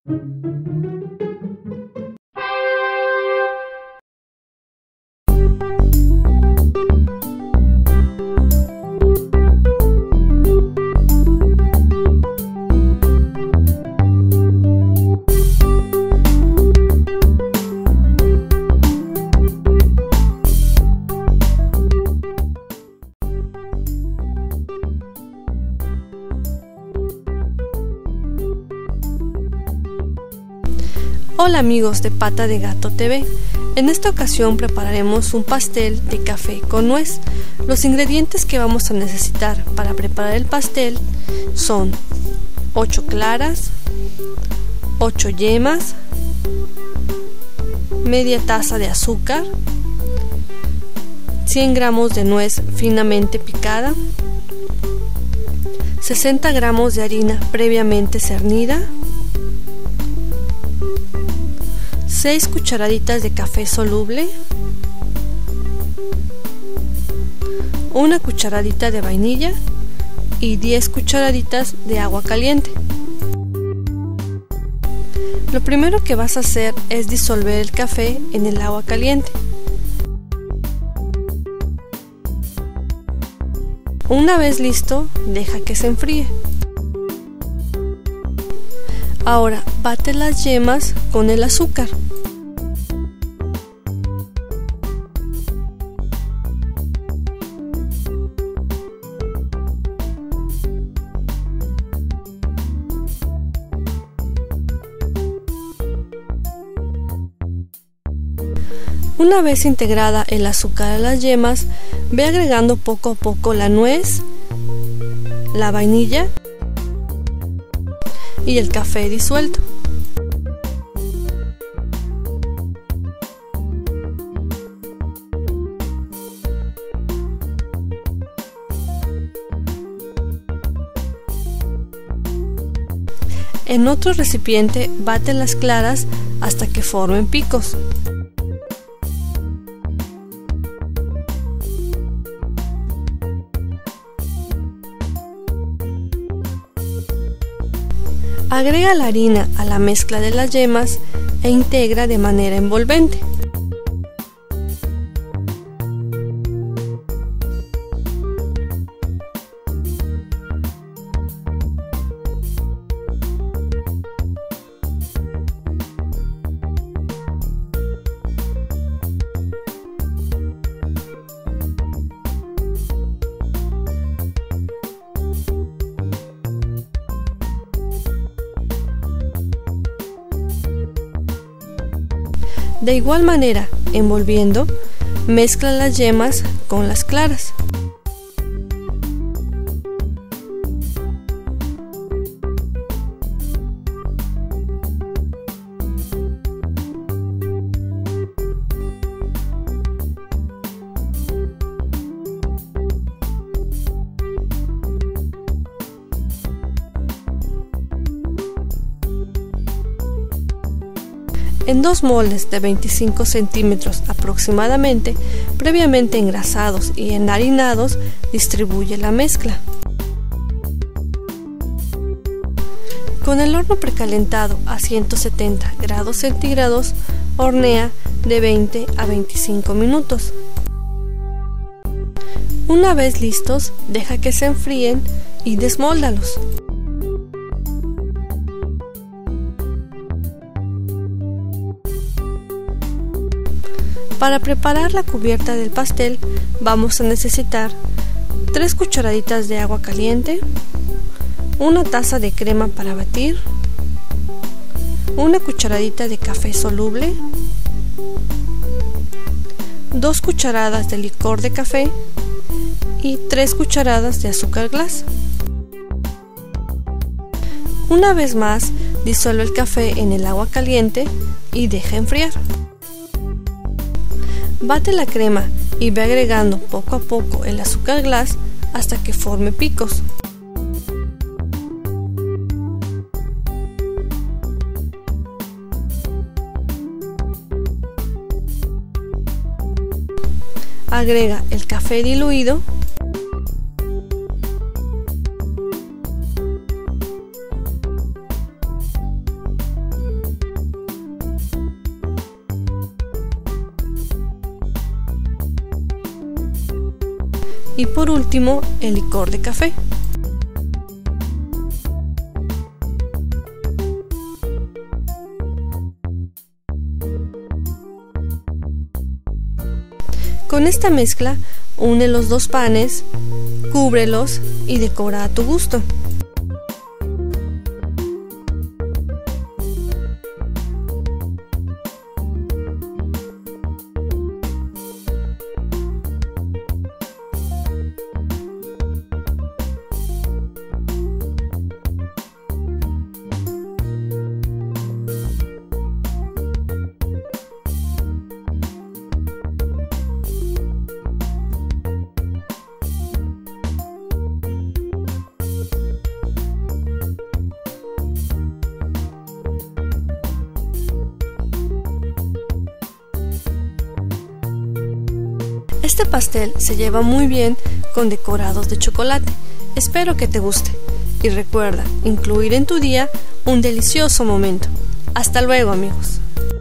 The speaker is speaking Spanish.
Hola amigos de Pata de Gato TV, en esta ocasión prepararemos un pastel de café con nuez. Los ingredientes que vamos a necesitar para preparar el pastel son 8 claras, 8 yemas, media taza de azúcar, 100 gramos de nuez finamente picada, 60 gramos de harina previamente cernida, 6 cucharaditas de café soluble, 1 cucharadita de vainilla y 10 cucharaditas de agua caliente. Lo primero que vas a hacer es disolver el café en el agua caliente. Una vez listo, deja que se enfríe. Ahora bate las yemas con el azúcar. Una vez integrada el azúcar a las yemas, ve agregando poco a poco la nuez, la vainilla y el café disuelto. En otro recipiente bate las claras hasta que formen picos. Agrega la harina a la mezcla de las yemas e integra de manera envolvente. De igual manera, envolviendo, mezcla las yemas con las claras. En 2 moldes de 25 centímetros aproximadamente, previamente engrasados y enharinados, distribuye la mezcla. Con el horno precalentado a 170 grados centígrados, hornea de 20 a 25 minutos. Una vez listos, deja que se enfríen y desmóldalos. Para preparar la cubierta del pastel vamos a necesitar 3 cucharaditas de agua caliente, 1 taza de crema para batir, 1 cucharadita de café soluble, 2 cucharadas de licor de café y 3 cucharadas de azúcar glass. Una vez más, disuelve el café en el agua caliente y deja enfriar. Bate la crema y ve agregando poco a poco el azúcar glass hasta que forme picos. Agrega el café diluido y por último el licor de café. Con esta mezcla, une los dos panes, cúbrelos y decora a tu gusto. Este pastel se lleva muy bien con decorados de chocolate. Espero que te guste. Y recuerda incluir en tu día un delicioso momento. Hasta luego, amigos.